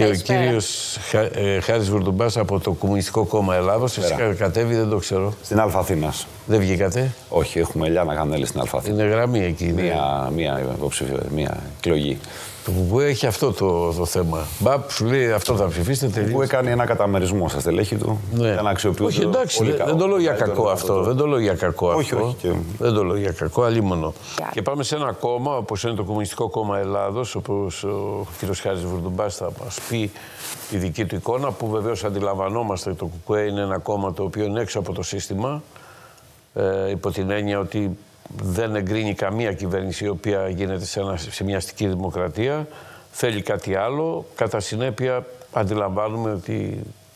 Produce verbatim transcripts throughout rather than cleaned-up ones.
Και Καλησπέρα. Ο κύριος ε, Χάρης Βουρδουμπάς από το Κομμουνιστικό Κόμμα Ελλάδος. Εσείς κατέβει, δεν το ξέρω. Στην Α Αθήνας. Δεν βγήκατε? Όχι, έχουμε Ελιάνα Γανέλη στην Α Αθήνας. Είναι γραμμή εκεί. Μία, μία, μία εκλογή. Το ΚΚΕ έχει αυτό το, το θέμα. Μπαπ, σου λέει αυτό θα ψηφίσετε. Το ΚΚΕ κάνει ένα καταμερισμό στα στελέχη του. Ναι. Όχι, εντάξει, δεν, δεν το λέω για κακό αυτό. Το... Δεν το λέω για κακό όχι, αυτό. Όχι, και... Δεν το λέω για κακό, αλίμονο. Yeah. Και πάμε σε ένα κόμμα, όπως είναι το Κομμουνιστικό Κόμμα Ελλάδος, όπως ο κ. Χάρης Βουρδουμπάς θα μας πει τη δική του εικόνα, που βεβαίως αντιλαμβανόμαστε ότι το ΚΚΕ είναι ένα κόμμα το οποίο είναι έξω από το σύστημα, ε, υπό την έννοια ότι δεν εγκρίνει καμία κυβέρνηση η οποία γίνεται σε, ένα, σε μια αστική δημοκρατία. Θέλει κάτι άλλο. Κατά συνέπεια αντιλαμβάνουμε ότι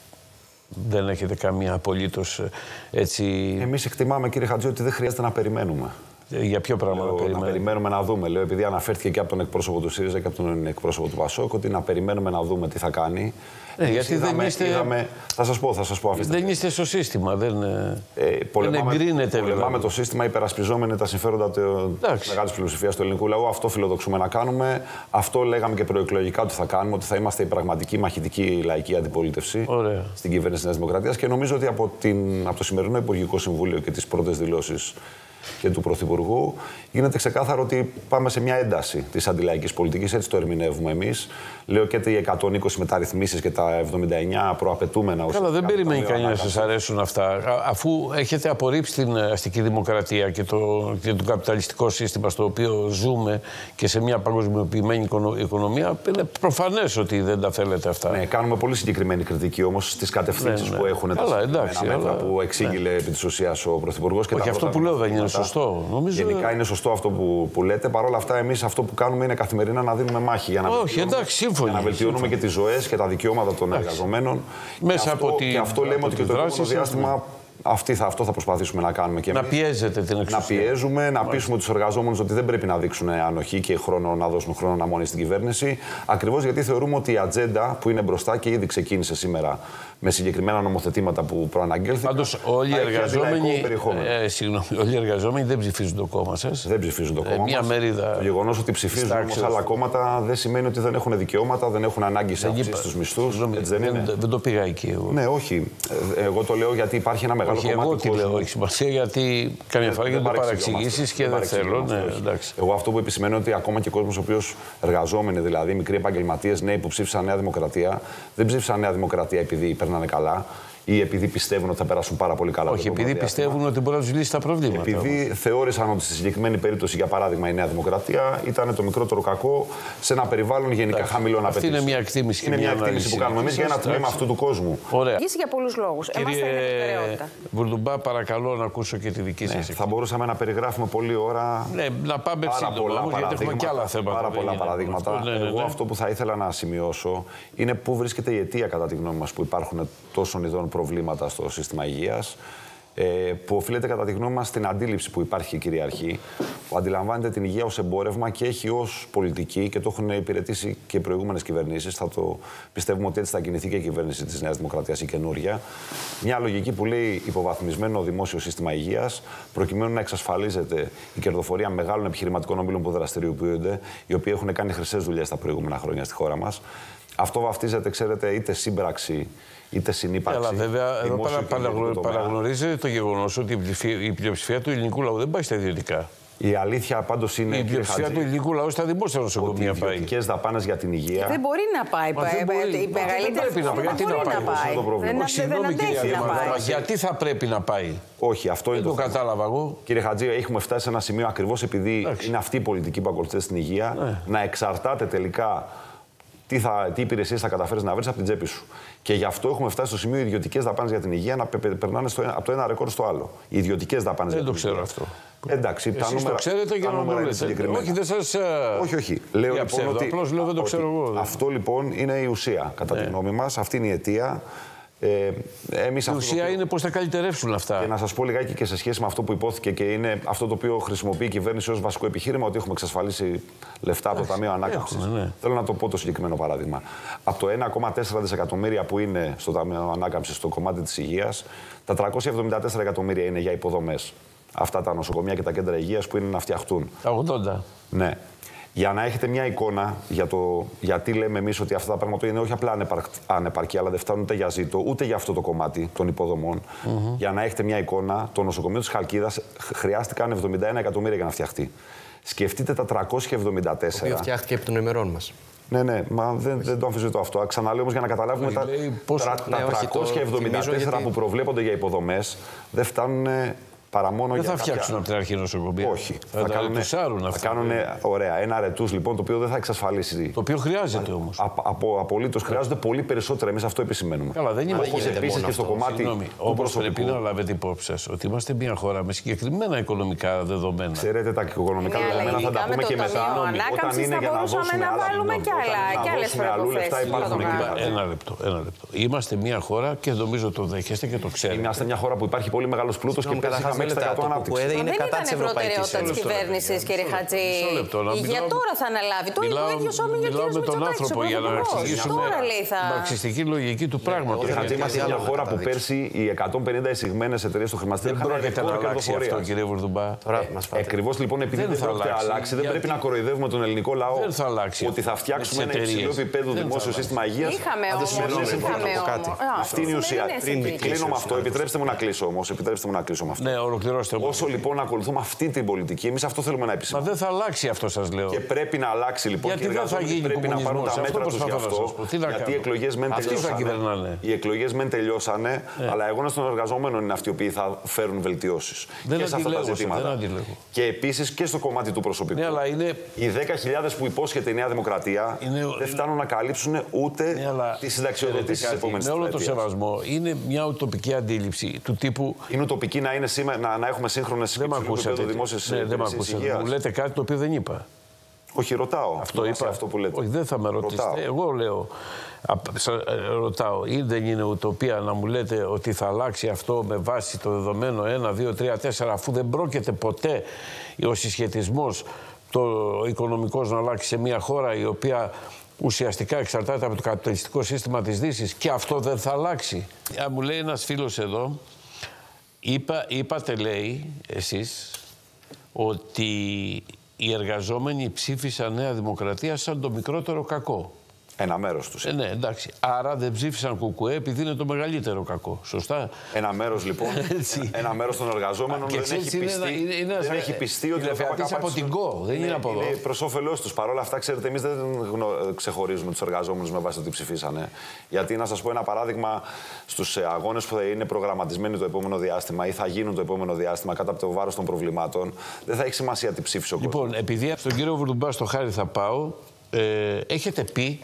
δεν έχετε καμία απολύτως έτσι... Εμείς εκτιμάμε, κύριε Χατζή, ότι δεν χρειάζεται να περιμένουμε. Για ποιο πράγμα Λέω, να περιμένουμε? Να περιμένουμε να δούμε. Λέω, επειδή αναφέρθηκε και από τον εκπρόσωπο του ΣΥΡΙΖΑ και από τον εκπρόσωπο του ΠΑΣΟΚ, ότι να περιμένουμε να δούμε τι θα κάνει. Ναι, γιατί είδαμε, δεν είστε... είδαμε, θα σας πω, θα σας πω. Αφήστε. Δεν είστε στο σύστημα, δεν, ε, πολεμάμε, δεν εγκρίνεται. Πολεμάμε το σύστημα, υπερασπιζόμενοι τα συμφέροντα της μεγάλης πλειοψηφίας του ελληνικού λαού. Αυτό φιλοδοξούμε να κάνουμε. Αυτό λέγαμε και προεκλογικά ότι θα κάνουμε, ότι θα είμαστε η πραγματική μαχητική λαϊκή αντιπολίτευση. Ωραία. Στην κυβέρνηση της Νέας Δημοκρατίας. Και νομίζω ότι από, την, από το σημερινό Υπουργικό Συμβούλιο και τις πρώτες δηλώσεις και του Πρωθυπουργού, γίνεται ξεκάθαρο ότι πάμε σε μια ένταση της αντιλαϊκής πολιτικής. Έτσι το ερμηνεύουμε εμείς. Λέω και οι εκατόν είκοσι μεταρρυθμίσεις και τα εβδομήντα εννέα προαπαιτούμενα. Καλά, δεν περιμένει κανένα να σας αρέσουν αυτά. Αφού έχετε απορρίψει την αστική δημοκρατία και το, και το καπιταλιστικό σύστημα στο οποίο ζούμε και σε μια παγκοσμιοποιημένη οικονομία, είναι προφανές ότι δεν τα θέλετε αυτά. Ναι, κάνουμε πολύ συγκεκριμένη κριτική όμως στις κατευθύνσεις ναι, ναι. που έχουν Καλά, εντάξει, τα μέτρα αλλά... που εξήγηλε ναι. επί της ουσίας ο Πρωθυπουργός. Όχι, αυτό που λέω δεν είναι σωστό. Νομίζω... Γενικά είναι σωστό αυτό που, που λέτε. Παρ' όλα αυτά, εμείς αυτό που κάνουμε είναι καθημερινά να δίνουμε μάχη για να Όχι, βελτιώνουμε, εντάξει, σύμφωνοι, για να βελτιώνουμε σύμφωνοι. και τις ζωές και τα δικαιώματα των εντάξει. εργαζομένων. Μέσα και από αυτό, τη, και αυτό λέμε από ότι και το επόμενο διάστημα ναι. αυτή θα, αυτό θα προσπαθήσουμε να κάνουμε. Και να εμείς. πιέζετε την εξουσία. Να πιέζουμε, να πείσουμε τους εργαζόμενους ότι δεν πρέπει να δείξουν ανοχή και χρόνο, να δώσουν χρόνο αναμονή στην κυβέρνηση. Ακριβώς γιατί θεωρούμε ότι η ατζέντα που είναι μπροστά και ήδη ξεκίνησε σήμερα με συγκεκριμένα νομοθετήματα που προαναγγέλθηκαν. Πάντως, όλοι οι εργαζόμενοι, ε, συγγνώμη, όλοι οι εργαζόμενοι δεν ψηφίζουν το κόμμα σας. Δεν ψηφίζουν το κόμμα ε, μια μας. μερίδα... Το γεγονός ότι ψηφίζουν όμως άλλα κόμματα δεν σημαίνει ότι δεν έχουν δικαιώματα, δεν έχουν ανάγκη σε αύξηση στους μισθούς. Δεν, δεν, δεν το πήγα εκεί εγώ. Ναι, όχι. Εγώ το λέω γιατί υπάρχει ένα μεγάλο όχι, κομμάτι. Εγώ τι λέω, έχει σημασία γιατί καμιά φορά γίνεται παραξηγήσεις και δεν θέλω. Ναι, εγώ αυτό που επισημαίνω ότι ακόμα και ο κόσμος ο οποίος εργαζόμενοι, δηλαδή μικροί επαγγελματίες, νέοι που ψήφισαν Νέα Δημοκρατία, δεν ψήφισαν Νέα Δημοκρατία επειδή περνάνε καλά ή επειδή πιστεύουν ότι θα περάσουν πάρα πολύ καλά. Όχι, επειδή πιστεύουν ότι μπορεί να τους λύσει τα προβλήματα. Επειδή όμως. θεώρησαν ότι στη συγκεκριμένη περίπτωση, για παράδειγμα, η Νέα Δημοκρατία ήταν το μικρότερο κακό σε ένα περιβάλλον γενικά Εντάξει. χαμηλών απαιτήσεων. Αυτή είναι μια εκτίμηση και είναι μια, μια εκτίμηση που κάνουμε εμείς για ένα τμήμα αυτού του κόσμου. Ωραία. Για πολλούς λόγους. Κύριε Βουρδουμπά, παρακαλώ να ακούσω και τη δική σας. Ναι, θα μπορούσαμε να περιγράφουμε πολλή ώρα. Ναι, να πάμε σύντομα όμως, γιατί έχουμε και άλλα θέματα. Πάρα πολλά παραδείγματα. Ναι, ναι, ναι. Εγώ αυτό που θα ήθελα να σημειώσω είναι πού βρίσκεται η αιτία, κατά τη γνώμη μας, που υπάρχουν τόσων ειδών προβλήματα στο σύστημα υγείας, που οφείλεται κατά τη γνώμη μας στην αντίληψη που υπάρχει κυριαρχή, που αντιλαμβάνεται την υγεία ως εμπόρευμα και έχει ως πολιτική, και το έχουν υπηρετήσει και οι προηγούμενες κυβερνήσεις. Θα το πιστεύουμε ότι έτσι θα κινηθεί και η κυβέρνηση της Νέας Δημοκρατίας, η καινούρια. Μια λογική που λέει υποβαθμισμένο δημόσιο σύστημα υγείας, προκειμένου να εξασφαλίζεται η κερδοφορία μεγάλων επιχειρηματικών ομίλων που δραστηριοποιούνται, οι οποίοι έχουν κάνει χρυσές δουλειές τα προηγούμενα χρόνια στη χώρα μας. Αυτό βαφτίζεται, ξέρετε, είτε σύμπραξη είτε συνύπαρξη. Αλλά βέβαια εδώ παραγνωρίζετε το γεγονός ότι η πλειοψηφία του ελληνικού λαού δεν πάει στα ιδιωτικά. Η αλήθεια πάντως είναι. Η πλειοψηφία του ελληνικού λαού στα δημόσια νοσοκομεία πάει. Οι ιδιωτικές δαπάνες για την υγεία. Δεν μπορεί να πάει. Η μεγαλύτερη δεν μπορεί να πάει. Συγγνώμη, κυρία Μαδάμα, γιατί θα πρέπει να πάει? Όχι, αυτό είναι το κατάλαβα εγώ. Κύριε Χατζή, έχουμε φτάσει σε ένα σημείο ακριβώς επειδή είναι αυτή η πολιτική που ακολουθείται στην υγεία, να εξαρτάται τελικά. Τι, θα, τι υπηρεσίες θα καταφέρεις να βρεις από την τσέπη σου. Και γι' αυτό έχουμε φτάσει στο σημείο οι ιδιωτικές δαπάνες για την υγεία να περνάνε στο, από το ένα ρεκόρ στο άλλο. Οι ιδιωτικές δαπάνες. Δεν για το την ξέρω υγεία. αυτό. Εντάξει, εσείς τα νούμερα, το ξέρετε και να το λέτε. Όχι, δεν σας. Όχι, όχι. Λέω λοιπόν ψεύδο, ότι, απλώς λέω δεν το ξέρω εγώ. Αυτό λοιπόν είναι η ουσία, κατά ναι. τη γνώμη μας. Αυτή είναι η αιτία. Ε, εμείς η ουσία οποίο... είναι πώς θα καλυτερεύσουν αυτά. Και να σας πω λιγάκι και σε σχέση με αυτό που υπόθηκε και είναι αυτό το οποίο χρησιμοποιεί η κυβέρνηση ως βασικό επιχείρημα, ότι έχουμε εξασφαλίσει λεφτά από το Ταμείο Ανάκαμψης. Ναι. Θέλω να το πω το συγκεκριμένο παράδειγμα. Από το ένα κόμμα τέσσερα δισεκατομμύρια που είναι στο Ταμείο Ανάκαμψης στο κομμάτι της υγείας, τα τριακόσια εβδομήντα τέσσερα εκατομμύρια είναι για υποδομές. Αυτά τα νοσοκομεία και τα κέντρα υγείας που είναι να φτιαχτούν. Τα ογδόντα. Ναι. Για να έχετε μια εικόνα για το γιατί λέμε εμείς ότι αυτά τα πράγματα είναι όχι απλά ανεπαρκή, αλλά δεν φτάνουν ούτε για ζήτο, ούτε για αυτό το κομμάτι των υποδομών. Mm-hmm. Για να έχετε μια εικόνα, το νοσοκομείο της Χαλκίδας χρειάστηκαν εβδομήντα ένα εκατομμύρια για να φτιαχτεί. Σκεφτείτε τα τριακόσια εβδομήντα τέσσερα. Το οποίο φτιάχτηκε επί των ημερών μας. Ναι, ναι, μα δεν, δεν το αμφισβητώ αυτό. Ξαναλέω όμως για να καταλάβουμε τα, πώς... τα, ναι, τα τριακόσια εβδομήντα τέσσερα γιατί... που προβλέπονται για υποδομές δεν φτάνουν. Παρά μόνο δεν για θα κάποια... φτιάξουν από την αρχή νοσοκομεία. Όχι. Θα, θα κάνουν, θα κάνουν ωραία. Ένα αρετούς λοιπόν το οποίο δεν θα εξασφαλίσει. Το οποίο χρειάζεται όμως. Από, απολύτως χρειάζονται πολύ περισσότερα. Εμείς αυτό επισημαίνουμε. Καλά, δεν είναι όπως επίσης και στο κομμάτι. Συγγνώμη, του όπως πρέπει να λάβετε υπόψη σας ότι είμαστε μια χώρα με συγκεκριμένα οικονομικά δεδομένα. Ξέρετε, τα οικονομικά δεδομένα θα τα πούμε και μετά. Όταν είναι για να δώσουμε να βάλουμε κι άλλες προϋποθέσεις. Ένα λεπτό. Είμαστε μια χώρα και νομίζω το δέχεστε και το ξέρετε. Είμαστε μια χώρα που υπάρχει πολύ μεγάλος πλούτος και πέρασε έξι τοις εκατό ανάπτυξη. Δεν είναι προτεραιότητα της κυβέρνησης, κύριε Χατζή. Για τώρα θα αναλάβει. Το είπε ο ίδιος ο Μιλάω με τον άνθρωπο για να εξηγήσουμε την μαρξιστική λογική του πράγματος. Κύριε Χατζή, είμαστε μια χώρα που πέρσι οι εκατόν πενήντα εισηγμένες εταιρείες του χρηματιστήριου δεν πρόκειται να αλλάξει αυτό, κύριε Βουρδουμπά. Ακριβώς λοιπόν επειδή δεν πρόκειται να αλλάξει, δεν πρέπει να κοροϊδεύουμε τον ελληνικό λαό ότι θα φτιάξουμε ένα υψηλό επίπεδο δημόσιο σύστημα υγείας. Είχαμε όμως. Αυτή είναι η ουσία. Κλείνω με αυτό. Επιτρέψτε μου να κλείσω όμως. Επιτρέψτε μου να κλείσω με αυτό. Ναι, ολοκληρώστε. Όσο λοιπόν ακολουθούμε αυτή την πολιτική, εμείς αυτό θέλουμε να επισημάνουμε. Μα δεν θα αλλάξει αυτό, σας λέω. Και πρέπει να αλλάξει λοιπόν. Γιατί δεν θα γίνει πρέπει να πάρουν τα μέτρα τους γι' αυτό. Γιατί οι εκλογές μεν τελειώσανε. Οι εκλογές μεν τελειώσανε, αλλά οι αγώνες των εργαζομένων είναι αυτοί οι οποίοι θα φέρουν βελτιώσεις και σε αυτά τα ζητήματα. Και επίσης και στο κομμάτι του προσωπικού. Οι δέκα χιλιάδες που υπόσχεται η Νέα Δημοκρατία δεν φτάνουν να καλύψουν ούτε τις συνταξιοδοτήσεις της επόμενης τριετίας. Με όλο το σεβασμό, είναι μια ουτοπική αντίληψη του τύπου. Είναι ουτοπική να, είναι σήμερα, να, να έχουμε σύγχρονες δημόσιες υγείας. Δεν με ακούσατε. Μου λέτε κάτι το οποίο δεν είπα. Όχι, ρωτάω. Αυτό είπα. Αυτό που λέτε. Όχι, δεν θα με ρωτήσετε. Ρωτάω. Εγώ λέω. Ρωτάω, ή δεν είναι ουτοπία να μου λέτε ότι θα αλλάξει αυτό με βάση το δεδομένο ένα, δύο, τρία, τέσσερα, αφού δεν πρόκειται ποτέ ο συσχετισμός το οικονομικός να αλλάξει σε μια χώρα η οποία ουσιαστικά εξαρτάται από το καπιταλιστικό σύστημα της Δύσης και αυτό δεν θα αλλάξει. Α, μου λέει ένας φίλος εδώ, είπα, είπατε λέει εσείς ότι οι εργαζόμενοι ψήφισαν Νέα Δημοκρατία σαν το μικρότερο κακό. Ένα μέρος τους. Ε, ναι, εντάξει. Άρα δεν ψήφισαν Κουκουέ επειδή είναι το μεγαλύτερο κακό. Σωστά. Ένα μέρος λοιπόν. Ένα μέρος των εργαζόμενων δεν έχει πιστεί, είναι, είναι, δεν έχει πιστεί ότι θα καπάτσει από την ΚΟ. Δεν είναι, είναι από εδώ. Είναι προς όφελός τους. Παρ' όλα αυτά, ξέρετε, εμείς δεν ξεχωρίζουμε τους εργαζόμενους με βάση το τι ψηφίσανε. Γιατί να σας πω ένα παράδειγμα, στους αγώνες που θα είναι προγραμματισμένοι το επόμενο διάστημα ή θα γίνουν το επόμενο διάστημα κάτω από το βάρος των προβλημάτων, δεν θα έχει σημασία τι ψήφισε ο κόσμος. Λοιπόν, επειδή στον κύριο Βουρδουμπά στο χάρη θα πάω, ε, έχετε πει.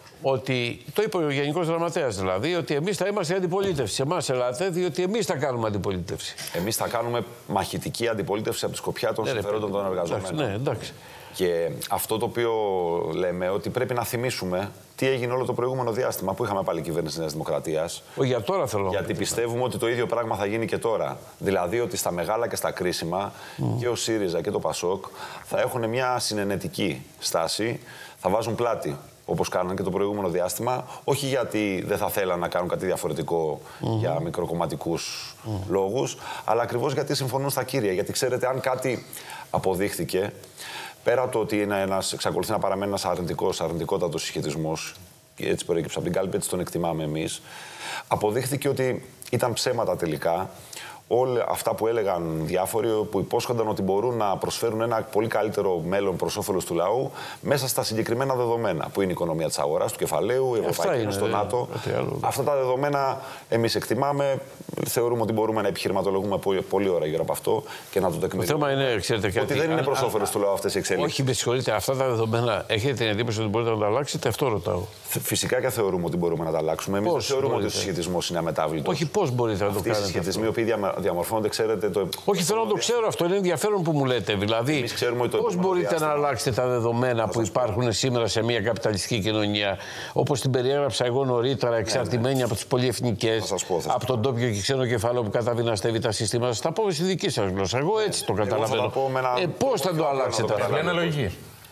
Ότι το είπε ο Γενικός Γραμματέας δηλαδή, ότι εμείς θα είμαστε αντιπολίτευση. Σε εμάς ελάτε, διότι εμείς θα κάνουμε αντιπολίτευση. Εμείς θα κάνουμε μαχητική αντιπολίτευση από τη σκοπιά των ναι, συμφερόντων των εργαζομένων. Ναι, εντάξει. Και αυτό το οποίο λέμε, ότι πρέπει να θυμίσουμε τι έγινε όλο το προηγούμενο διάστημα που είχαμε πάλι κυβέρνηση της Νέας Δημοκρατίας. Ο, για τώρα θέλω. Γιατί πιστεύουμε ότι το ίδιο πράγμα θα γίνει και τώρα. Δηλαδή ότι στα μεγάλα και στα κρίσιμα mm. και ο ΣΥΡΙΖΑ και το ΠΑΣΟΚ θα έχουν μια συνενετική στάση, θα βάζουν πλάτη. Όπως κάνανε και το προηγούμενο διάστημα, όχι γιατί δεν θα θέλαν να κάνουν κάτι διαφορετικό mm-hmm. για μικροκομματικούς mm. λόγους, αλλά ακριβώς γιατί συμφωνούν στα κύρια. Γιατί ξέρετε, αν κάτι αποδείχθηκε, πέρα το ότι είναι ένας, εξακολουθεί να παραμένει ένας αρνητικός, αρνητικότατος συσχετισμός, έτσι προέκυψε από την κάλπη, έτσι τον εκτιμάμε εμείς, αποδείχθηκε ότι ήταν ψέματα τελικά. Όλα αυτά που έλεγαν διάφοροι που υπόσχονταν ότι μπορούν να προσφέρουν ένα πολύ καλύτερο μέλλον προς όφελος του λαού μέσα στα συγκεκριμένα δεδομένα που είναι η οικονομία της αγοράς, του κεφαλαίου, η Ευρωπαϊκή Ένωση, το ΝΑΤΟ. Αυτά τα δεδομένα εμείς εκτιμάμε, θεωρούμε ότι μπορούμε να επιχειρηματολογούμε πολύ, πολύ ώρα γύρω από αυτό και να το τεκμηριώσουμε. Το θέμα είναι, ξέρετε κάτι. Ότι δεν είναι προς όφελος του λαού αυτές οι εξελίξεις. Όχι, με συγχωρείτε, αυτά τα δεδομένα έχετε την εντύπωση ότι μπορείτε να τα αλλάξετε, αυτό ρωτάω. Φυσικά και θεωρούμε ότι μπορούμε να τα αλλάξουμε. Εμείς δεν θεωρούμε ότι ο συσχετισμός είναι αμετάβλητος. Όχι, πώς μπορείτε να το κάνετε. Οι συσχετισμοί οι οποίοι διαμορφώνονται, ξέρετε. Το... Όχι, θέλω να το ξέρω αυτό. Είναι ενδιαφέρον που μου λέτε. Δηλαδή, πώς μπορείτε διάστημα. να αλλάξετε τα δεδομένα που υπάρχουν πω. σήμερα σε μια καπιταλιστική κοινωνία, όπως την περιέγραψα εγώ νωρίτερα, εξαρτημένη ναι, ναι. από τις πολυεθνικές, από τον τόπιο και ξένο κεφάλαιο που καταδυναστεύει τα συστήματα. Θα τα πω στη δική σας γλώσσα. Εγώ έτσι το καταλαβαίνω. Ε, πώς θα το αλλάξετε. Είναι λογική.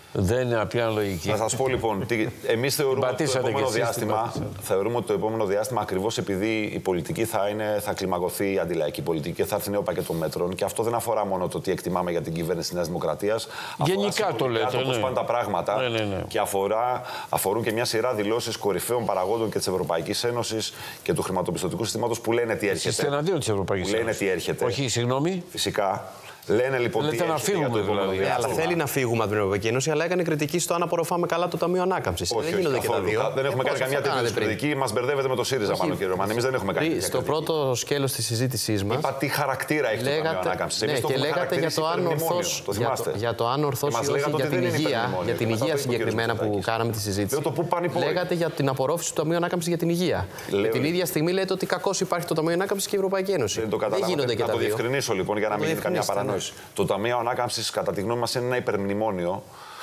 Δεν είναι απλή αναλογική. Θα σας πω λοιπόν, εμείς θεωρούμε ότι το επόμενο διάστημα, θεωρούμε ότι το επόμενο διάστημα ακριβώς επειδή η πολιτική θα, είναι, θα κλιμακωθεί, η αντιλαϊκή πολιτική και θα έρθει νέο πακέτο μέτρων, και αυτό δεν αφορά μόνο το τι εκτιμάμε για την κυβέρνηση της Νέας Δημοκρατίας. Γενικά το λέτε. Πώς ναι. πάνε τα πράγματα, ναι, ναι, ναι. και αφορά, αφορούν και μια σειρά δηλώσεις κορυφαίων παραγόντων και της Ευρωπαϊκής Ένωσης και του χρηματοπιστωτικού συστήματος που λένε τι έρχεται. Είστε εναντίον της Ευρωπαϊκής Ένωσης. Λένε τι έρχεται. Όχι, συγγνώμη. Φυσικά. Λένε λοιπόν Λέτε να φύγουμε δηλαδή. Ναι, αλλά θέλει να φύγουμε από την Ευρωπαϊκή Ένωση, αλλά έκανε κριτική στο αν απορροφάμε καλά το Ταμείο Ανάκαμψης. Δεν γίνονται και τα δύο. Δεν έχουμε κάνει καμιά τέτοια κριτική. Μας μπερδεύετε με το ΣΥΡΙΖΑ, πάνω κύριε Ρωμανή. Εμείς δεν έχουμε κάνει. Στο πρώτο σκέλος της συζήτησής μας. Είπα τι χαρακτήρα έχει το Ταμείο Ανάκαμψης. Ναι, και λέγατε για το αν ορθώς. Για το αν ορθώς ή όχι για την υγεία. Για την υγεία συγκεκριμένα που κάναμε τη συζήτηση. Λέγατε για την απορρόφηση του Ταμείου Ανάκαμψης για την υγεία. Την ίδια στιγμή λέτε ότι κακώς υπάρχει το Ταμείο Ανάκαμψης και η Ευρωπαϊκή Ένωση. Δεν γίνονται και τα δύο. Να το διευκρινίσω λοιπόν για να μην γίνει καμιά παρανόηση. Το Ταμείο Ανάκαμψης, κατά τη γνώμη μας, είναι ένα υπερμνημόνιο,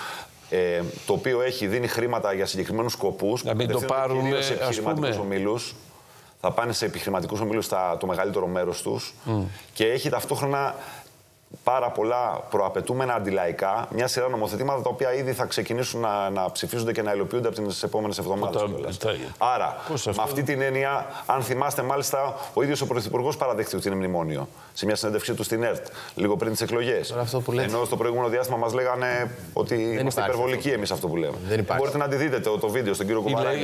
ε, το οποίο έχει, δίνει χρήματα για συγκεκριμένους σκοπούς. Να μην το πάρουμε, σε επιχειρηματικούς ομίλους. Θα πάνε σε επιχειρηματικούς ομίλους το μεγαλύτερο μέρος τους. Mm. Και έχει ταυτόχρονα πάρα πολλά προαπαιτούμενα αντιλαϊκά, μια σειρά νομοθετήματα τα οποία ήδη θα ξεκινήσουν να, να ψηφίζονται και να υλοποιούνται από τις επόμενες εβδομάδες. Άρα, με αυτή την έννοια, αν θυμάστε, μάλιστα, ο ίδιος ο Πρωθυπουργός παραδέχτηκε ότι είναι μνημόνιο σε μια συνέντευξή του στην ΕΡΤ, λίγο πριν τις εκλογές. Ενώ στο προηγούμενο διάστημα μας λέγανε ότι δεν είμαστε υπερβολικοί εμείς αυτό που λέμε. Μπορείτε να αντιδείτε το, το βίντεο στον κύριο Κουβαράκη.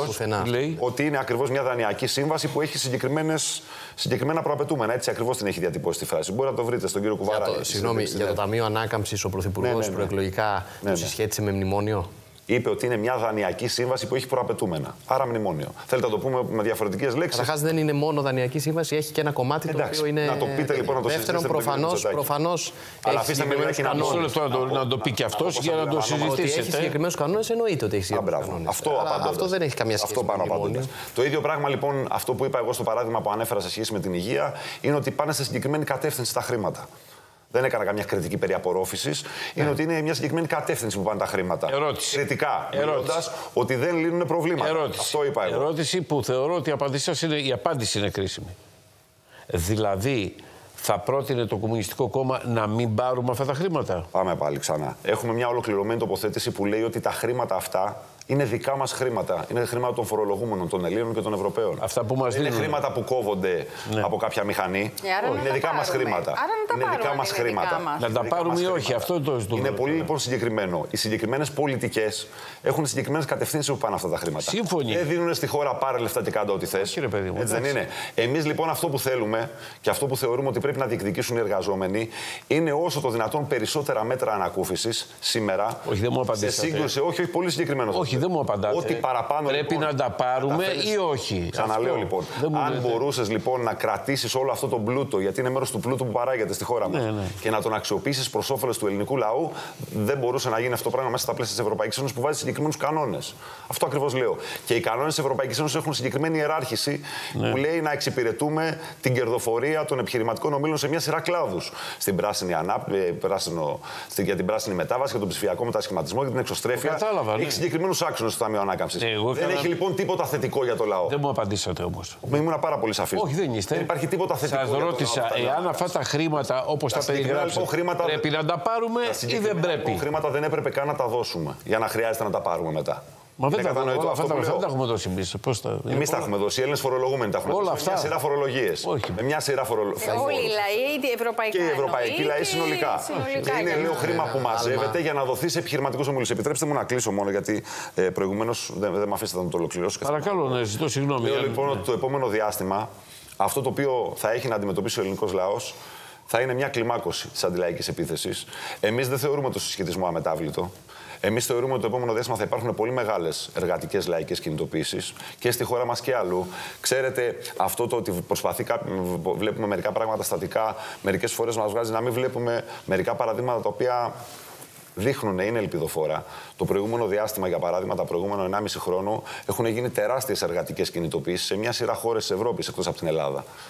Ότι είναι ακριβώς μια δανειακή σύμβαση που έχει συγκεκριμένα προαπαιτούμενα. Έτσι ακριβώς την έχει διατυπώσει τη φράση. Μπορείτε να το βρείτε στον κύριο Κουβαράκη. Για το, συγγνώμη, για το Ταμείο Ανάκαμψης ο Πρωθυπουργός ναι, ναι, ναι. προεκλογικά ναι, ναι. το συσχέτισε με μνημόνιο. Είπε ότι είναι μια δανειακή σύμβαση που έχει προαπαιτούμενα. Άρα μνημόνιο. Θέλετε να το πούμε με διαφορετικές λέξεις. Καταρχάς δεν είναι μόνο δανειακή σύμβαση, έχει και ένα κομμάτι. Εντάξει, το οποίο είναι. Να το πείτε λοιπόν να το συζητήσετε. Δεύτερον, προφανώς. προφανώς αλλά αφήστε με λίγα κοινά να το πει και αυτός για να το συζητήσετε. Ότι έχει συγκεκριμένους κανόνες, εννοείται ότι έχει συγκεκριμένους κανόνες. Αυτό δεν έχει καμία σχέση. Αυτό πάνω. Το ίδιο πράγμα λοιπόν, αυτό που είπα εγώ στο παράδειγμα που ανέφερα σε σχέση με την υγεία, είναι ότι πάνε σε συγκεκριμένη κατεύθυνση τα χρήματα. Δεν έκανα καμιά κριτική περί απορρόφησης. Είναι yeah. ότι είναι μια συγκεκριμένη κατεύθυνση που πάνε τα χρήματα. Ερώτηση. Κριτικά. Μιλώντας ότι δεν λύνουν προβλήματα. Ερώτηση. Αυτό είπα εγώ. Ερώτηση που θεωρώ ότι η απάντηση είναι, η απάντηση είναι κρίσιμη. Δηλαδή, θα πρότεινε το Κομμουνιστικό Κόμμα να μην πάρουμε αυτά τα χρήματα. Πάμε πάλι ξανά. Έχουμε μια ολοκληρωμένη τοποθέτηση που λέει ότι τα χρήματα αυτά είναι δικά μας χρήματα. Είναι χρήματα των φορολογούμενων, των Ελλήνων και των Ευρωπαίων. Αυτά που μας δίνουν. Είναι χρήματα που κόβονται ναι. από κάποια μηχανή. Yeah, είναι δικά μας χρήματα. Είναι δικά μας χρήματα. Να τα πάρουμε ή όχι. Αυτό το ζητούμε. Είναι πολύ λοιπόν συγκεκριμένο. Οι συγκεκριμένες πολιτικές έχουν συγκεκριμένες κατευθύνσεις που πάνε αυτά τα χρήματα. Σύμφωνοι. Δεν δίνουν στη χώρα πάρε λεφτά και κάντε ό,τι θες. Έτσι δεν είναι. Εμείς λοιπόν αυτό που θέλουμε και αυτό που θεωρούμε ότι πρέπει να διεκδικήσουν οι εργαζόμενοι είναι όσο το δυνατόν περισσότερα μέτρα ανακούφισης σήμερα. Όχι, δεν μου απαντήσατε. Σε σύγκρουση, όχι, όχι, πολύ συγκεκριμένο. Όχι, δεν μου απαντάτε. Ό,τι παραπάνω. Πρέπει λοιπόν, να τα πάρουμε τα ή όχι. Ξαναλέω λοιπόν. Αν μπορούσες λοιπόν να κρατήσεις όλο αυτό το πλούτο, γιατί είναι μέρος του πλούτου που παράγεται στη χώρα μας, ναι, ναι. και να τον αξιοποιήσεις προς όφελος του ελληνικού λαού, δεν μπορούσε να γίνει αυτό το πράγμα μέσα στα πλαίσια της Ευρωπαϊκής Ένωσης που βάζει συγκεκριμένους κανόνες. Αυτό ακριβώς λέω. Και οι κανόνες της Ευρωπαϊκής Ένωσης έχουν συγκεκριμένη ιεράρχηση ναι. που λέει να εξυπηρετούμε την κερδοφορία των επιχειρηματικών ομίλων σε μια σειρά κλάδους. Στην πράσινη ανάπτυξη, για την πράσινη μετάβαση, για τον ψηφιακό μετασχηματισμό, για την εξωστρέφεια. Κατάλαβα, έχει ναι. συγκεκριμένους άξονες στο Ταμείο Ανάκαμψης. Ναι, δεν καλά... έχει λοιπόν τίποτα θετικό για το λαό. Δεν μου απαντήσατε όμως. Ήμουν πάρα πολύ σαφής. Όχι, δεν είστε. Δεν υπάρχει τίποτα θετικό. Σας ρώτησα, εάν αυτά τα χρήματα όπως τα περιγράψατε, χρήματα... πρέπει να τα πάρουμε ή δεν πρέπει. Τα χρήματα δεν έπρεπε καν να τα δώσουμε για να χρειάζεται να τα πάρουμε μετά. Μα δεν τα, όλα αυτά τα τα έχουμε δώσει εμείς. Εμείς τα έχουμε δώσει. Οι Έλληνες φορολογούμενοι τα έχουμε όλα δώσει. Με μια σειρά φορολογίες. Με μια σειρά φορολογίες. Όλοι οι λαοί, οι ευρωπαϊκοί. Και οι ευρωπαϊκοί λαοί συνολικά. Είναι λίγο χρήμα που μαζεύεται για να δοθεί σε επιχειρηματικούς ομίλους. Επιτρέψτε μου να κλείσω μόνο γιατί ε, προηγουμένως δεν, δεν με αφήσατε να το ολοκληρώσω. Παρακαλώ, ναι, ζητώ συγγνώμη. Λέω λοιπόν ότι το επόμενο διάστημα αυτό το οποίο θα έχει να αντιμετωπίσει ο ελληνικός λαός θα είναι μια κλιμάκωση της αντιλαϊκής επίθεσης. Εμείς δεν θεωρούμε το συσχετισμό αμετάβλητο. Εμείς θεωρούμε ότι το επόμενο διάστημα θα υπάρχουν πολύ μεγάλες εργατικές λαϊκές κινητοποίησεις και στη χώρα μας και αλλού. Ξέρετε, αυτό το ότι προσπαθεί κάποιο, βλέπουμε μερικά πράγματα στατικά, μερικές φορές μας βγάζει να μην βλέπουμε μερικά παραδείγματα τα οποία δείχνουν, είναι ελπιδοφόρα. Το προηγούμενο διάστημα, για παράδειγμα, τα προηγούμενο ενάμιση χρόνο έχουν γίνει τεράστιες εργατικές κινητοποίησεις σε μια σειρά χώρες της Ευρώπης εκτός από την Ελλάδα.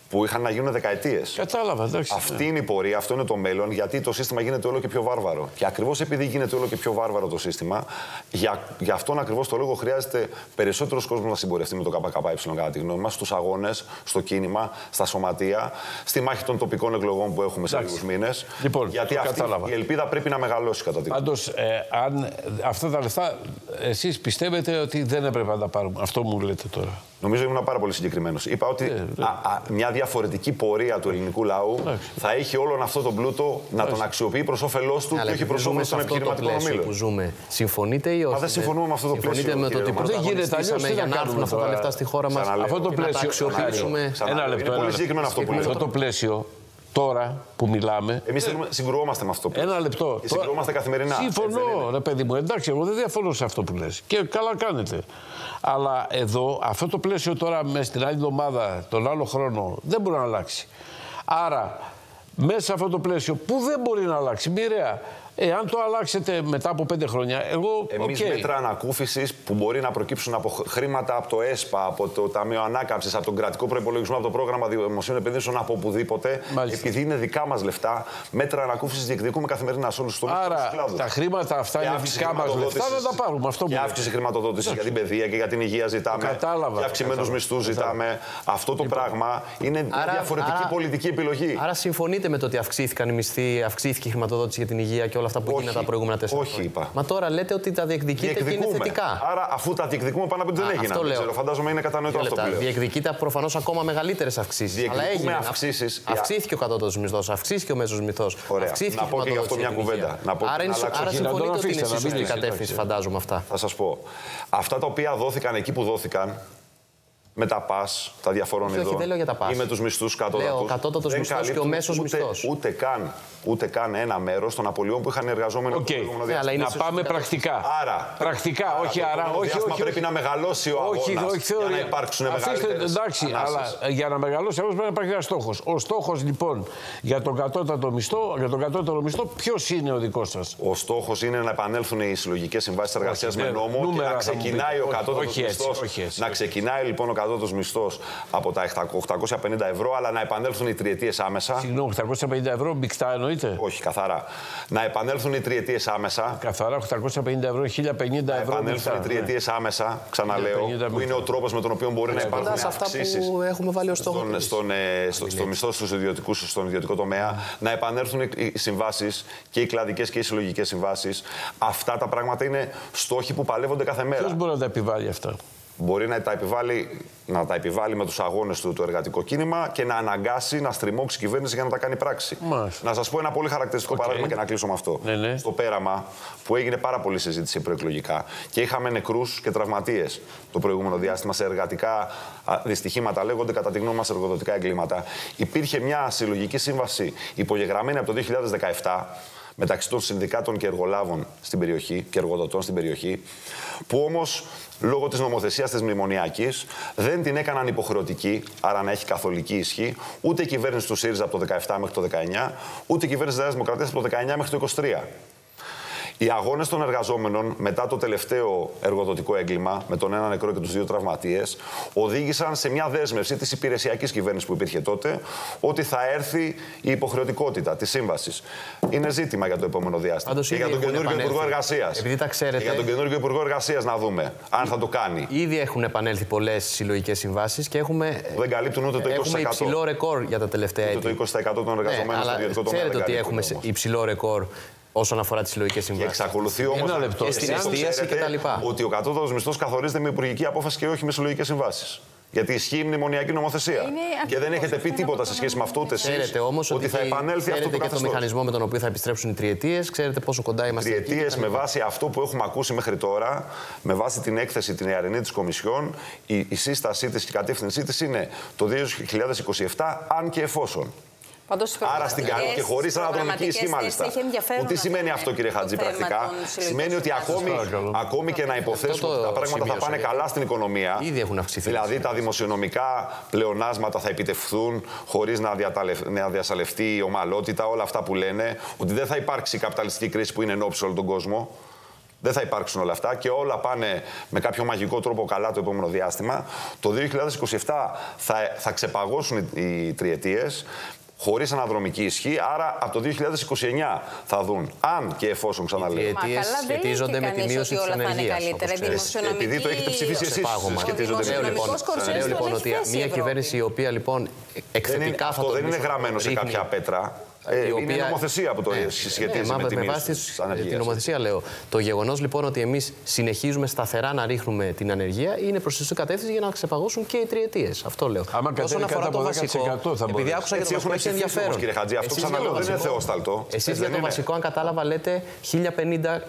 που είχαν να γίνουν δεκαετίες. Κατάλαβα, εντάξει. Αυτή είναι η πορεία, αυτό είναι το μέλλον, γιατί το σύστημα γίνεται όλο και πιο βάρβαρο. Και ακριβώς επειδή γίνεται όλο και πιο βάρβαρο το σύστημα, για, για αυτόν ακριβώς το λόγο χρειάζεται περισσότερος κόσμος να συμπορευτεί με το ΚΚΕ, κατά τη γνώμη μας, στους αγώνες, στο κίνημα, στα σωματεία, στη μάχη των τοπικών εκλογών που έχουμε σε λίγους μήνες. Λοιπόν, γιατί αυτή η ελπίδα πρέπει να μεγαλώσει, κατά τη γνώμη μας. Πάντως, ε, αν αυτά τα λεφτά, εσείς πιστεύετε ότι δεν έπρεπε να τα πάρουμε. Αυτό μου λέτε τώρα. Νομίζω ήμουν πάρα πολύ συγκεκριμένος. Είπα ότι ε, α, α, μια διαφορετική πορεία του ελληνικού λαού Άξι. θα έχει όλον αυτό τον πλούτο να Άξι. τον αξιοποιεί προς όφελός του και όχι προς όφελος των επιχειρηματικών ομίλων. Που ζούμε. Συμφωνείτε ή όχι? Μα δεν συμφωνούμε με αυτό το πλαίσιο. Συμφωνείτε με το ότι πρωταγωνιστήσαμε για να έρθουν αυτά τα λεφτά στη χώρα μας αυτό το πλαίσιο, να τα αξιοποιήσουμε? Ένα λεπτό. Είναι πολύ συγκεκριμένο αυτό που λέτε. Αυτό το πλαίσιο τώρα που μιλάμε. Εμείς συγκρουόμαστε με αυτό που Ένα λεπτό. Και συγκρουόμαστε καθημερινά. Συμφωνώ, ρε παιδί μου. Εντάξει, εγώ δεν διαφωνώ σε αυτό που λες. Και καλά κάνετε. Αλλά εδώ, αυτό το πλαίσιο τώρα με στην άλλη εβδομάδα, τον άλλο χρόνο, δεν μπορεί να αλλάξει. Άρα, μέσα σε αυτό το πλαίσιο που δεν μπορεί να αλλάξει, μοιραία, εάν το αλλάξετε μετά από πέντε χρόνια, εγώ. Εμείς okay. μέτρα ανακούφισης που μπορεί να προκύψουν από χρήματα από το ΕΣΠΑ, από το Ταμείο Ανάκαμψης, από τον κρατικό προϋπολογισμό, από το πρόγραμμα δημοσίων επενδύσεων, από οπουδήποτε, Μάλιστα. επειδή είναι δικά μας λεφτά, μέτρα ανακούφισης διεκδικούμε καθημερινά σε όλους τους τομείς. Άρα τα χρήματα αυτά είναι δικά μας λεφτά, δεν τα πάρουμε. Αυτό και αύξηση χρηματοδότησης για την παιδεία και για την υγεία ζητάμε. Κατάλαβα. Και αυξημένους μισθούς ζητάμε. Αυτό το λοιπόν. πράγμα είναι μια διαφορετική άρα, πολιτική επιλογή. Άρα συμφωνείτε με το ότι αυξήθηκαν οι μισθοί, αυξήθηκε η χρηματοδότηση για την υγεία και όλα αυτά που γίνανε τα προηγούμενα τέσσερα Όχι, χρόνια. είπα. Μα τώρα λέτε ότι τα διεκδικείτε και είναι θετικά. Άρα, αφού τα διεκδικούμε, πάνω από ότι δεν έγιναν. Δεν ξέρω, φαντάζομαι είναι κατανοητό αυτό που λέω. Διεκδικείτε προφανώς ακόμα μεγαλύτερες αυξήσεις. Αλλά έγινε. Αυξήσεις. Αυξήθηκε ο κατώτατος μισθός, αυξήθηκε ο μέσος μισθός. Αυξήθηκε η χρηματοδότηση. Μια κουβέντα. Άρα συμφωνείτε ότι είναι στη σωστή κατεύθυνση, φαντάζομαι αυτά. Θα σας πω. Αυτά τα οποία δόθηκαν εκεί που δόθηκαν. Με τα πας, τα διαφόρων όχι, ειδών. Όχι, δεν λέω για τα πας. Ή με τους μισθούς κατώτατους. Λέω ο κατώτατος μισθός και ο μέσος ούτε, μισθός. Ούτε καν, ούτε καν ένα μέρος των απολειών που είχαν εργαζόμενοι. Okay. Ναι, αλλά να πάμε πρακτικά. Άρα. Πρακτικά, άρα, όχι άρα. Όχι, όχι, πρέπει να μεγαλώσει ο αγώνας. Όχι, όχι, για να υπάρξουν μεγαλύτερες. Εντάξει, αλλά για να μεγαλώσει αγώνας πρέπει να υπάρχει ένας στόχος. Ο στόχος λοιπόν για τον κατώτατο μισθό, για τον κατώτατο μισθό, ποιος είναι ο δικός σας? Ο στοχός είναι να επανέλθουν οι συλλογικές συμβάσεις εργασίας με νόμο και να ξεκινάει ο κατώτατος μισθός. Να ξεκινάει λοιπόν ο κατώτατος μισθός από τα οκτακόσια πενήντα ευρώ, αλλά να επανέλθουν οι τριετίες άμεσα. Συγγνώμη, οκτακόσια πενήντα ευρώ μεικτά εννοείται? Όχι, καθαρά. Να επανέλθουν οι τριετίες άμεσα. Καθαρά οκτακόσια πενήντα ευρώ, χίλια πενήντα ευρώ. Να επανέλθουν οι τριετίες άμεσα, ξαναλέω, που είναι ο τρόπος με τον οποίο μπορεί να υπάρχουν αυξήσεις που έχουμε βάλει ως στόχο στον, στον, στο, στο μισθό στους ιδιωτικούς, στον ιδιωτικό τομέα. Να επανέλθουν οι συμβάσεις και οι κλαδικές και οι συλλογικές συμβάσεις. Αυτά τα πράγματα είναι στόχοι που παλεύονται κάθε μέρα. Ποιος μπορεί να τα επιβάλλει αυτά? Μπορεί να τα επιβάλλει, να τα επιβάλλει με τους αγώνες του το εργατικό κίνημα και να αναγκάσει να στριμώξει η κυβέρνηση για να τα κάνει πράξη. Μάλιστα. Να σας πω ένα πολύ χαρακτηριστικό okay. παράδειγμα και να κλείσω με αυτό. Ναι, ναι. Στο Πέραμα, που έγινε πάρα πολλή συζήτηση προεκλογικά και είχαμε νεκρούς και τραυματίες το προηγούμενο διάστημα σε εργατικά δυστυχήματα, λέγονται κατά τη γνώμη μας εργοδοτικά εγκλήματα. Υπήρχε μια συλλογική σύμβαση υπογεγραμμένη από το δύο χιλιάδες δεκαεπτά μεταξύ των συνδικάτων και εργολάβων στην περιοχή και εργοδοτών στην περιοχή, που όμως λόγω της νομοθεσίας της μνημονιακής δεν την έκαναν υποχρεωτική, άρα να έχει καθολική ισχύ, ούτε η κυβέρνηση του ΣΥΡΙΖΑ από το δεκαεπτά μέχρι το δεκαεννιά, ούτε η κυβέρνηση της Νέας Δημοκρατίας από το δεκαεννιά μέχρι το είκοσι τρία. Οι αγώνες των εργαζόμενων μετά το τελευταίο εργοδοτικό έγκλημα, με τον ένα νεκρό και τους δύο τραυματίες, οδήγησαν σε μια δέσμευση της υπηρεσιακής κυβέρνησης που υπήρχε τότε, ότι θα έρθει η υποχρεωτικότητα της σύμβασης. Είναι ζήτημα για το επόμενο διάστημα. Πάντως, και για τον καινούργιο Υπουργό Εργασίας. Επειδή τα ξέρετε. Και για τον καινούργιο Υπουργό Εργασίας να δούμε αν θα το κάνει. Ήδη έχουν επανέλθει πολλές συλλογικές συμβάσεις και έχουμε. Δεν καλύπτουν ούτε το είκοσι τοις εκατό. Έχουμε υψηλό ρεκόρ για τα τελευταία έτη. Ούτε το είκοσι τοις εκατό των εργαζομένων στο ιδιωτικό τομέα. Ξέρετε ότι έχουμε υψηλό ρεκόρ όσον αφορά τις συλλογικές συμβάσεις. Και εξακολουθεί όμως και στην εστίαση κτλ. Ότι ο κατώτατος μισθός καθορίζεται με υπουργική απόφαση και όχι με συλλογικές συμβάσεις. Γιατί ισχύει η μνημονιακή νομοθεσία. Και δεν έχετε πει τίποτα σε σχέση με αυτό ούτε εσείς. Ξέρετε όμως ότι, ότι θα επανέλθει αυτό το και το μηχανισμό με τον οποίο θα επιστρέψουν οι τριετίες. Ξέρετε πόσο κοντά είμαστε. Τριετίες με βάση αυτό που έχουμε ακούσει μέχρι τώρα, με βάση την έκθεση την ιαρινή της Κομισιόν, η, η σύστασή της και η κατεύθυνσή της είναι το δύο χιλιάδες είκοσι επτά, αν και εφόσον. Πάντως, άρα στην καλή και χωρίς αναδρομική ισχύ, μάλιστα. Τι σημαίνει αυτό, κύριε Χατζή, πρακτικά? Σημαίνει ότι ακόμη, ακόμη και να υποθέσουμε ότι τα πράγματα θα πάνε καλά στην οικονομία, ήδη έχουν αυξηθεί. Δηλαδή τα δημοσιονομικά πλεονάσματα θα επιτευχθούν χωρίς να, να διασαλευτεί η ομαλότητα, όλα αυτά που λένε, ότι δεν θα υπάρξει η καπιταλιστική κρίση που είναι ενόψει όλο τον κόσμο. Δεν θα υπάρξουν όλα αυτά και όλα πάνε με κάποιο μαγικό τρόπο καλά το επόμενο διάστημα. Το δύο χιλιάδες είκοσι επτά θα, θα ξεπαγώσουν οι τριετίες, χωρίς αναδρομική ισχύ, άρα από το δύο χιλιάδες είκοσι εννιά θα δουν, αν και εφόσον ξαναλέω. Οι αιτίες σχετίζονται με τη μείωση της ανεργίας. Επειδή το έχετε ψηφίσει εσείς, σχετίζονται με την ανεργία. Λέω λοιπόν ότι μια κυβέρνηση η οποία λοιπόν εκθετικά θα το... Αυτό δεν είναι γραμμένο σε κάποια πέτρα. Ε, οποία... Είναι νομοθεσία που το ναι, σχετίζει ναι, με, με τη μείωση της ανεργίας. Την νομοθεσία λέω. Το γεγονός λοιπόν ότι εμείς συνεχίζουμε σταθερά να ρίχνουμε την ανεργία είναι προς τη σωστή κατεύθυνση για να ξεπαγώσουν και οι τριετίες. Αυτό λέω. Άμα όσον αφορά το βασικό, επειδή άκουσα για το βασικό έχει ενδιαφέρον. Κύριε Χατζή, αυτό ξαναλέω δεν είναι θεόσταλτο. Εσείς για το βασικό, αν κατάλαβα, λέτε χίλια πενήντα.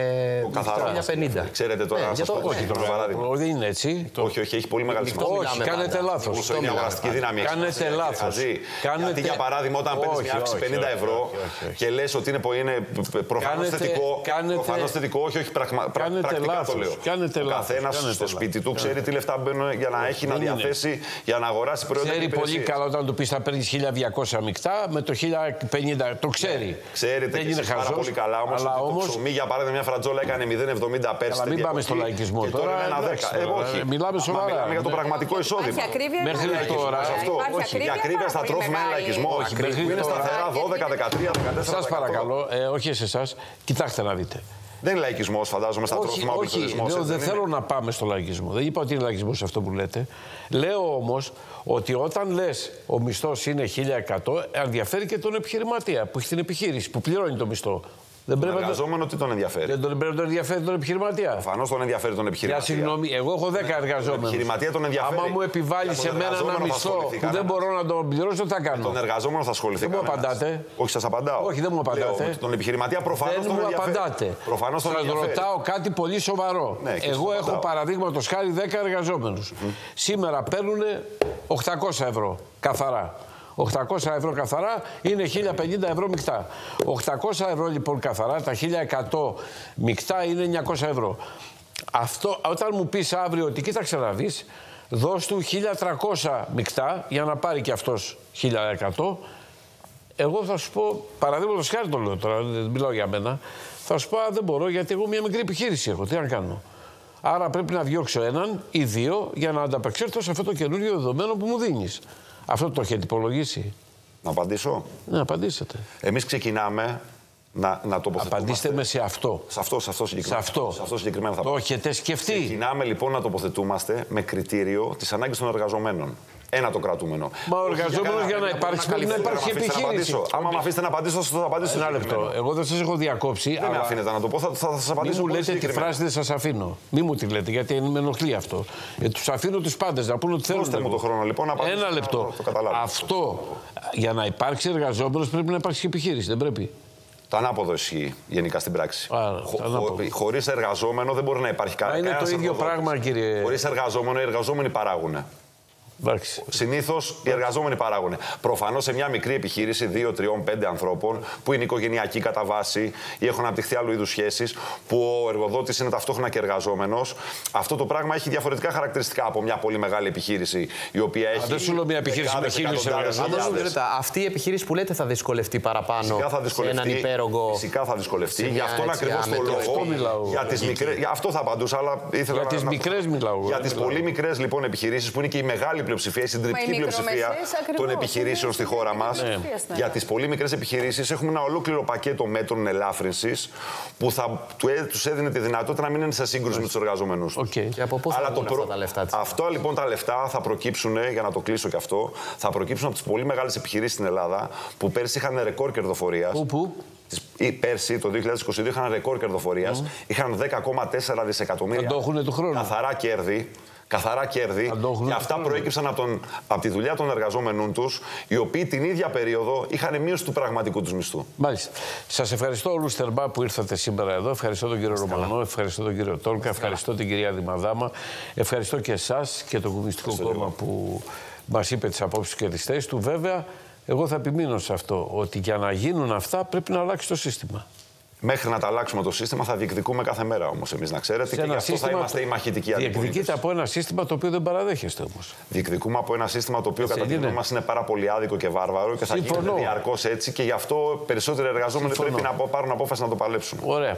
Ξέρετε τώρα, να σας πω το παράδειγμα. Δεν είναι έτσι. Όχι, όχι, έχει πολύ μεγάλη σημασία. Όχι, κάνετε λάθος. Είναι αγοραστική δύναμη. Κάνετε λάθος. Γιατί για παράδειγμα, όταν παίρνεις μια αύξηση πενήντα ευρώ και λες ότι είναι προφανώς θετικό. Προφανώς θετικό, όχι, όχι πρακτικά το λέω. Ο καθένας στο σπίτι του ξέρει τι λεφτά μπαίνουν για να έχει να διαθέσει για να αγοράσει προϊόντα. Ξέρει πολύ καλά όταν του πεις θα παίρνεις χίλια διακόσια μεικτά με το χίλια πενήντα. Το ξέρει. Ξέρετε και εσείς πάρα πολύ καλά όμως ότι το ψωμί για παράδειγμα μια φρατζόλα έκανε μηδέν κόμμα εβδομήντα πέρσι. Μην πάμε στο λαϊκισμό τώρα. Μιλάμε σοβαρά. Μιλάμε για το πραγματικό εισόδημα. Μέχρι τώρα. Η ακρίβεια στα τρόφιμα είναι λαϊκισμό. Είναι σταθερά δώδεκα, δεκατρία, δεκατέσσερα. Σας παρακαλώ, ε, όχι σε εσάς, κοιτάξτε να δείτε. Δεν είναι λαϊκισμός, φαντάζομαι, στα τρόφιμα ο πληθωρισμός. Όχι, δεν θέλω να πάμε στο λαϊκισμό. Δεν είπα ότι είναι λαϊκισμός αυτό που λέτε. Λέω όμως ότι όταν λες ο μισθός είναι χίλια εκατό, ενδιαφέρει και τον επιχειρηματία που έχει την επιχείρηση, που πληρώνει το μισθό. Δεν τον εργαζόμενο τι τον ενδιαφέρει. Δεν τον, πρέπει να τον ενδιαφέρει τον επιχειρηματία. Προφανώς τον ενδιαφέρει τον επιχειρηματία. Για συγγνώμη, εγώ έχω δέκα εργαζόμενους. Τον επιχειρηματία τον ενδιαφέρει. Άμα μου επιβάλλει σε μένα ένα μισθό που δεν μπορώ να τον πληρώσω, τι θα κάνω. Τον εργαζόμενο θα ασχοληθεί. Δεν μου απαντάτε. Όχι, σας απαντάω. Όχι, δεν μου απαντάτε. Λέω, τον επιχειρηματία προφανώς τον ενδιαφέρει. Δεν μου απαντάτε. Προφανώς τον ενδιαφέρει. Σας ρωτάω κάτι πολύ σοβαρό. Ναι, εγώ έχω παραδείγματος χάρη δέκα εργαζόμενους. Mm. Σήμερα παίρνουν οκτακόσια ευρώ καθαρά. οκτακόσια ευρώ καθαρά είναι χίλια πενήντα ευρώ μεικτά. οκτακόσια ευρώ λοιπόν καθαρά, τα χίλια εκατό μεικτά είναι εννιακόσια ευρώ. Αυτό, όταν μου πεις αύριο ότι κοίταξε να δεις, δώσ' του χίλια τριακόσια μεικτά για να πάρει και αυτός χίλια εκατό, εγώ θα σου πω, παραδείγματος χάρη το λέω τώρα, δεν μιλάω για μένα, θα σου πω δεν μπορώ γιατί εγώ μια μικρή επιχείρηση έχω, τι να κάνω. Άρα πρέπει να διώξω έναν ή δύο για να ανταπεξέλθω σε αυτό το καινούριο δεδομένο που μου δίνεις. Αυτό το έχετε υπολογίσει. Να απαντήσω. Ναι, απαντήσετε. Εμείς ξεκινάμε να, να τοποθετούμαστε. Απαντήστε με σε αυτό. Σε αυτό, σε αυτό συγκεκριμένα. Σε αυτό. Σε αυτό συγκεκριμένα θα το έχετε σκεφτεί. Ξεκινάμε λοιπόν να τοποθετούμαστε με κριτήριο τις ανάγκες των εργαζομένων. Ένα το κρατούμενο. Μα ο εργαζόμενος για να υπάρξει πρέπει να υπάρχει επιχείρηση. Άμα με αφήσετε να απαντήσω, θα απαντήσω. Ένα λεπτό. Εγώ δεν σας έχω διακόψει. Δεν με αφήνετε να το πω, θα, θα σας απαντήσω. Μην μου λέτε τη φράση δεν σας αφήνω. Μην μου τη λέτε, γιατί με ενοχλεί αυτό. Ε, τους αφήνω τους πάντες να πούνε ότι θέλουν. Δώστε μου το χρόνο λοιπόν να απαντήσω. Ένα λεπτό. Αυτό για να υπάρξει εργαζόμενος πρέπει να υπάρξει επιχείρηση, δεν πρέπει. Το ανάποδο ισχύει γενικά στην πράξη. Χω, χωρίς εργαζόμενο δεν μπορεί να υπάρχει κανένα. Είναι το ίδιο πράγμα, κύριε. Χωρίς εργαζόμενο, οι εργαζόμενοι παράγουν. Συνήθως οι εργαζόμενοι παράγουν. Προφανώς σε μια μικρή επιχείρηση δύο, τρία, πέντε ανθρώπων που είναι οικογενειακή κατά βάση ή έχουν αναπτυχθεί άλλου είδους σχέσεις, που ο εργοδότης είναι ταυτόχρονα και εργαζόμενος, αυτό το πράγμα έχει διαφορετικά χαρακτηριστικά από μια πολύ μεγάλη επιχείρηση η οποία έχει. Δεν σου λέω μια επιχείρηση με χίλιους εργαζόμενους. Αυτή η επιχείρηση που λέτε θα δυσκολευτεί παραπάνω σε έναν υπέρογκο. Φυσικά θα δυσκολευτεί. Γι' αυτόν ακριβώς το λόγο. Για τις μικρές. Για αυτό θα απαντούσα, αλλά ήθελα να. Για τις μικρές μιλάω. Για τις πολύ μικρές λοιπόν επιχειρήσεις που είναι και η μεγάλη πλειοψηφία, η συντριπτική πλειοψηφία των επιχειρήσεων στη χώρα μας. Ναι. Για τις πολύ μικρές επιχειρήσεις έχουμε ένα ολόκληρο πακέτο μέτρων ελάφρυνσης που θα τους έδινε τη δυνατότητα να μην είναι σε σύγκρουση με τους εργαζόμενους. Okay. Και από πού θα βγουν αυτά τα λεφτά της? Αυτό λοιπόν τα λεφτά θα προκύψουν, για να το κλείσω και αυτό, θα προκύψουν από τις πολύ μεγάλες επιχειρήσεις στην Ελλάδα που πέρσι είχαν ρεκόρ κερδοφορίας. Πού, πού? Πέρσι, το δύο χιλιάδες είκοσι δύο, είχαν ρεκόρ κερδοφορίας. Mm. Είχαν δέκα κόμμα τέσσερα δισεκατομμύρια καθαρά κέρδη. Καθαρά κέρδη, και αυτά προέκυψαν από, τον, από τη δουλειά των εργαζόμενων τους, οι οποίοι την ίδια περίοδο είχαν μείωση του πραγματικού τους μισθού. Μάλιστα. Σας ευχαριστώ όλους θερμά που ήρθατε σήμερα εδώ. Ευχαριστώ τον κύριο Ρωμανό, ευχαριστώ τον κύριο Τόλκα, ευχαριστώ την κυρία Δημαδάμα, ευχαριστώ και εσάς και το Κομμουνιστικό Κόμμα που μας είπε τις απόψεις και τις θέσεις του. Βέβαια, εγώ θα επιμείνω σε αυτό, ότι για να γίνουν αυτά πρέπει να αλλάξει το σύστημα. Μέχρι να τα αλλάξουμε το σύστημα θα διεκδικούμε κάθε μέρα όμως εμείς, να ξέρετε. Και γι' αυτό θα είμαστε οι μαχητικοί αντιπολίτες. Διεκδικείτε από ένα σύστημα το οποίο δεν παραδέχεστε όμως. Διεκδικούμε από ένα σύστημα το οποίο κατά τη γνώμη μας είναι πάρα πολύ άδικο και βάρβαρο και θα γίνεται διαρκώς έτσι, και γι' αυτό περισσότεροι εργαζόμενοι πρέπει να πάρουν απόφαση να το παλέψουν. Ωραία.